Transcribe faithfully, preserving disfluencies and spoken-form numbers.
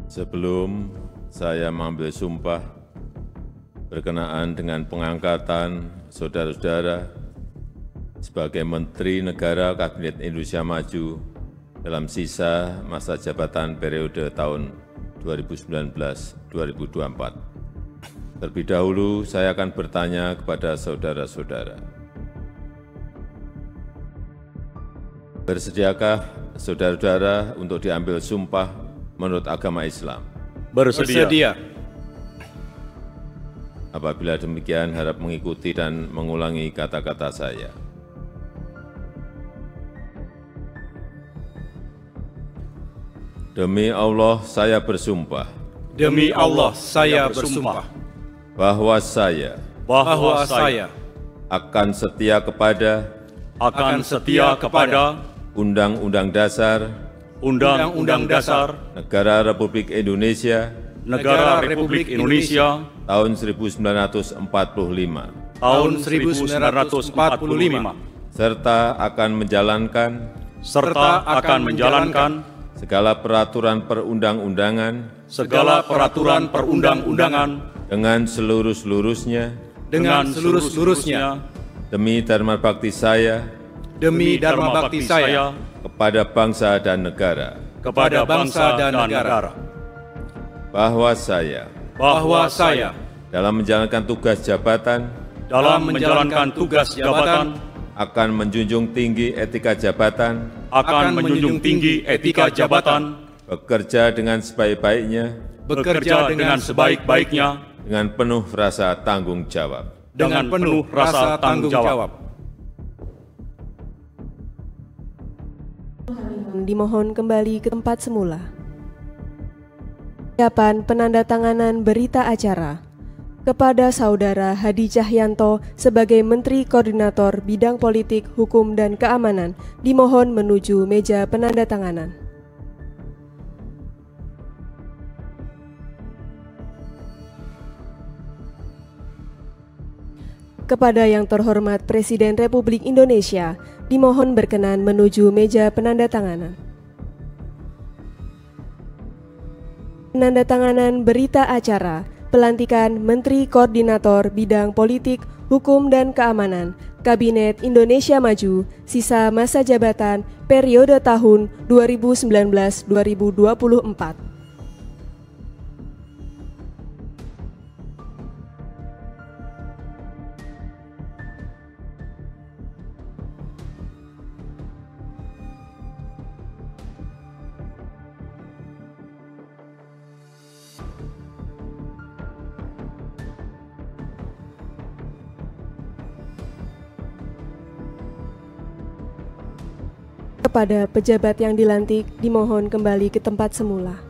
Sebelum saya mengambil sumpah berkenaan dengan pengangkatan saudara-saudara sebagai Menteri Negara Kabinet Indonesia Maju dalam sisa masa jabatan periode tahun dua ribu sembilan belas sampai dua ribu dua puluh empat. Terlebih dahulu saya akan bertanya kepada saudara-saudara. Bersediakah saudara-saudara untuk diambil sumpah menurut agama Islam? Bersedia. Apabila demikian, harap mengikuti dan mengulangi kata-kata saya. Demi Allah, saya bersumpah Demi Allah, saya bersumpah bahwa saya bahwa saya akan setia kepada akan setia kepada Undang-Undang Dasar Undang-Undang Dasar Negara Republik Indonesia Negara Republik Indonesia tahun seribu sembilan ratus empat puluh lima, tahun seribu sembilan ratus empat puluh lima, serta akan menjalankan serta akan menjalankan segala peraturan perundang-undangan segala peraturan perundang-undangan dengan seluruh-seluruhnya dengan seluruh-seluruhnya demi dharma bakti saya demi dharma bakti saya kepada bangsa dan negara, kepada bangsa dan negara, bahwa saya bahwa saya dalam menjalankan tugas jabatan dalam menjalankan tugas jabatan akan menjunjung tinggi etika jabatan, akan menjunjung tinggi etika jabatan, bekerja dengan sebaik-baiknya, bekerja dengan sebaik-baiknya, dengan penuh rasa tanggung jawab. dengan penuh rasa tanggung jawab. Dimohon kembali ke tempat semula. Siapan penandatanganan berita acara kepada Saudara Hadi Cahyanto sebagai Menteri Koordinator Bidang Politik, Hukum, dan Keamanan dimohon menuju meja penandatanganan. Kepada yang terhormat Presiden Republik Indonesia, dimohon berkenan menuju meja penandatanganan. Penandatanganan berita acara pelantikan Menteri Koordinator Bidang Politik, Hukum, dan Keamanan Kabinet Indonesia Maju sisa masa jabatan periode tahun dua ribu sembilan belas sampai dua ribu dua puluh empat. Kepada pejabat yang dilantik, dimohon kembali ke tempat semula.